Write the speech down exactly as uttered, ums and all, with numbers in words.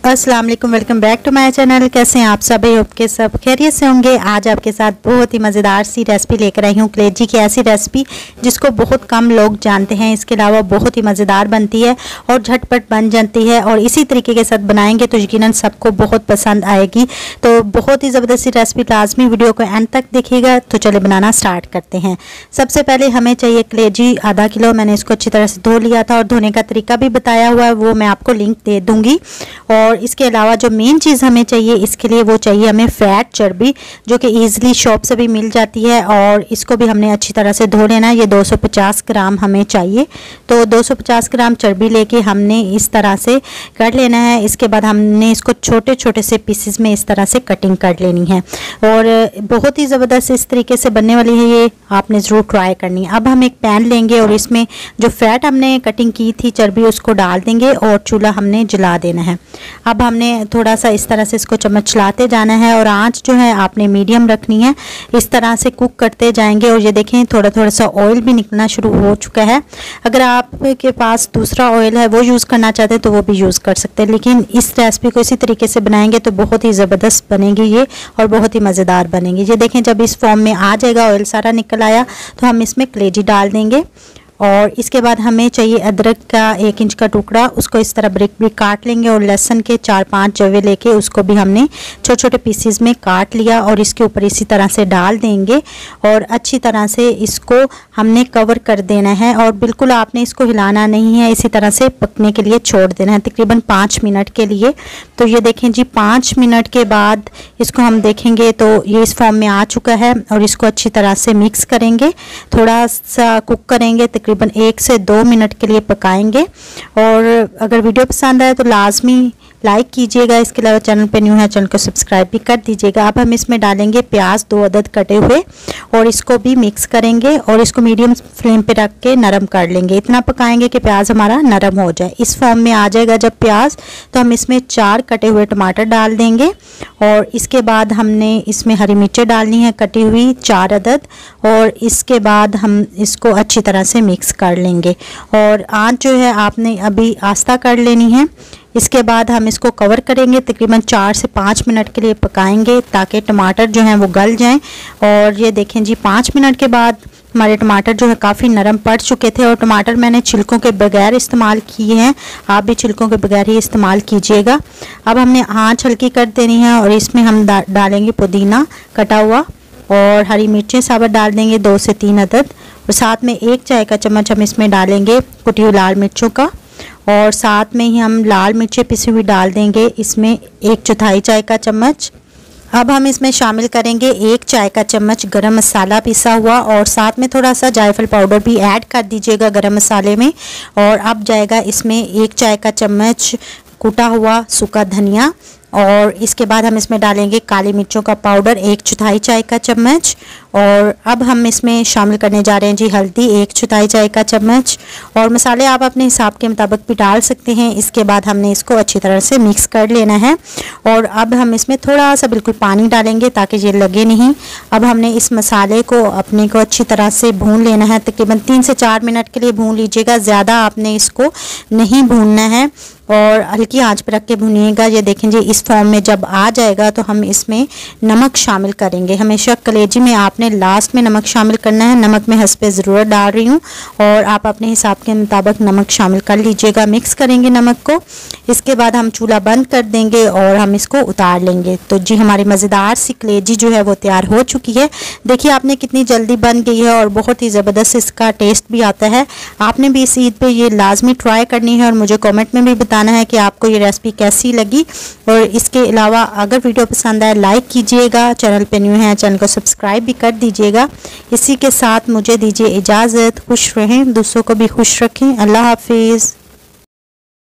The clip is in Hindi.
अस्सलाम वालेकुम, welcome back to my channel. कैसे हैं आप सभी? आपके सब खैरियत से होंगे। आज आपके साथ बहुत ही मज़ेदार सी रेसिपी लेकर आई हूँ। कलेजी की ऐसी रेसिपी जिसको बहुत कम लोग जानते हैं, इसके अलावा बहुत ही मज़ेदार बनती है और झटपट बन जाती है, और इसी तरीके के साथ बनाएंगे तो यकीनन सबको बहुत पसंद आएगी। तो बहुत ही ज़बरदस्त सी रेसिपी, लाजमी वीडियो को एंड तक देखिएगा। तो चले बनाना स्टार्ट करते हैं। सबसे पहले हमें चाहिए कलेजी आधा किलो। मैंने इसको अच्छी तरह से धो लिया था और धोने का तरीका भी बताया हुआ है, वो मैं आपको लिंक दे दूँगी। और इसके अलावा जो मेन चीज़ हमें चाहिए इसके लिए, वो चाहिए हमें फ़ैट चर्बी, जो कि ईज़िली शॉप से भी मिल जाती है, और इसको भी हमने अच्छी तरह से धो लेना है। ये दो सौ पचास ग्राम हमें चाहिए। तो दो सौ पचास ग्राम चर्बी लेके हमने इस तरह से काट लेना है। इसके बाद हमने इसको छोटे छोटे से पीसेस में इस तरह से कटिंग कर लेनी है, और बहुत ही ज़बरदस्त इस तरीके से बनने वाली है ये, आपने ज़रूर ट्राई करनी है। अब हम एक पैन लेंगे और इसमें जो फ़ैट हमने कटिंग की थी चर्बी, उसको डाल देंगे और चूल्हा हमने जला देना है। अब हमने थोड़ा सा इस तरह से इसको चम्मच चलाते जाना है, और आंच जो है आपने मीडियम रखनी है। इस तरह से कुक करते जाएंगे, और ये देखें थोड़ा थोड़ा सा ऑयल भी निकलना शुरू हो चुका है। अगर आपके पास दूसरा ऑयल है वो यूज़ करना चाहते हैं तो वो भी यूज़ कर सकते हैं, लेकिन इस रेसिपी को इसी तरीके से बनाएंगे तो बहुत ही ज़बरदस्त बनेगी ये, और बहुत ही मज़ेदार बनेगी। ये देखें जब इस फॉर्म में आ जाएगा, ऑयल सारा निकल आया, तो हम इसमें कलेजी डाल देंगे। और इसके बाद हमें चाहिए अदरक का एक इंच का टुकड़ा, उसको इस तरह ब्रिक ब्रिक काट लेंगे, और लहसुन के चार पांच जवे लेके उसको भी हमने छोटे छोटे पीसेस में काट लिया, और इसके ऊपर इसी तरह से डाल देंगे, और अच्छी तरह से इसको हमने कवर कर देना है, और बिल्कुल आपने इसको हिलाना नहीं है, इसी तरह से पकने के लिए छोड़ देना है तकरीबन पाँच मिनट के लिए। तो ये देखें जी, पाँच मिनट के बाद इसको हम देखेंगे तो ये इस फॉर्म में आ चुका है, और इसको अच्छी तरह से मिक्स करेंगे, थोड़ा सा कुक करेंगे, तकरीबन एक से दो मिनट के लिए पकाएंगे। और अगर वीडियो पसंद आए तो लाजमी लाइक कीजिएगा। इसके अलावा चैनल पे न्यू है, चैनल को सब्सक्राइब भी कर दीजिएगा। अब हम इसमें डालेंगे प्याज, दो अदद कटे हुए, और इसको भी मिक्स करेंगे, और इसको मीडियम फ्लेम पे रख के नरम कर लेंगे। इतना पकाएंगे कि प्याज हमारा नरम हो जाए। इस फॉर्म में आ जाएगा जब प्याज, तो हम इसमें चार कटे हुए टमाटर डाल देंगे, और इसके बाद हमने इसमें हरी मिर्चें डालनी है कटी हुई चार अदद, और इसके बाद हम इसको अच्छी तरह से मिक्स कर लेंगे। और आँच जो है आपने अभी आस्ता कर लेनी है। इसके बाद हम इसको कवर करेंगे, तकरीबन चार से पाँच मिनट के लिए पकाएंगे ताकि टमाटर जो हैं वो गल जाएं। और ये देखें जी, पाँच मिनट के बाद हमारे टमाटर जो है काफ़ी नरम पड़ चुके थे, और टमाटर मैंने छिलकों के बगैर इस्तेमाल किए हैं, आप भी छिलकों के बगैर ही इस्तेमाल कीजिएगा। अब हमने आँच हल्की कर देनी है, और इसमें हम डा, डालेंगे पुदीना कटा हुआ, और हरी मिर्चें साबुत डाल देंगे दो से तीन अदद, और साथ में एक चाय का चम्मच हम इसमें डालेंगे कुटी हुई लाल मिर्चों का, और साथ में ही हम लाल मिर्चें पिसी हुई डाल देंगे इसमें एक चौथाई चाय का चम्मच। अब हम इसमें शामिल करेंगे एक चाय का चम्मच गरम मसाला पिसा हुआ, और साथ में थोड़ा सा जायफल पाउडर भी ऐड कर दीजिएगा गरम मसाले में। और अब जाएगा इसमें एक चाय का चम्मच कूटा हुआ सूखा धनिया, और इसके बाद हम इसमें डालेंगे काली मिर्चों का पाउडर एक चौथाई चाय का चम्मच। और अब हम इसमें शामिल करने जा रहे हैं जी हल्दी एक चौथाई चाय का चम्मच, और मसाले आप अपने हिसाब के मुताबिक भी डाल सकते हैं। इसके बाद हमने इसको अच्छी तरह से मिक्स कर लेना है, और अब हम इसमें थोड़ा सा बिल्कुल पानी डालेंगे ताकि ये लगे नहीं। अब हमने इस मसाले को अपने को अच्छी तरह से भून लेना है, तकरीबन तीन से चार मिनट के लिए भून लीजिएगा, ज़्यादा आपने इसको नहीं भूनना है, और हल्की आंच पर रख के भूनिएगा। ये देखें जी, इस फॉर्म में जब आ जाएगा तो हम इसमें नमक शामिल करेंगे। हमेशा कलेजी में आपने लास्ट में नमक शामिल करना है। नमक में हस्बे ज़रूरत डाल रही हूँ, और आप अपने हिसाब के मुताबिक नमक शामिल कर लीजिएगा। मिक्स करेंगे नमक को। इसके बाद हम चूल्हा बंद कर देंगे और हम इसको उतार लेंगे। तो जी हमारी मज़ेदार सी कलेजी जो है वो तैयार हो चुकी है। देखिए आपने कितनी जल्दी बन गई है, और बहुत ही ज़बरदस्त इसका टेस्ट भी आता है। आपने भी इस ईद पे ये लाजमी ट्राई करनी है, और मुझे कमेंट में भी बताना है कि आपको ये रेसिपी कैसी लगी। और इसके अलावा अगर वीडियो पसंद आए लाइक कीजिएगा, चैनल पे न्यू है चैनल को सब्सक्राइब भी कर दीजिएगा। इसी के साथ मुझे दीजिए इजाज़त। खुश रहें, दूसरों को भी खुश रखें। अल्लाह हाफिज़।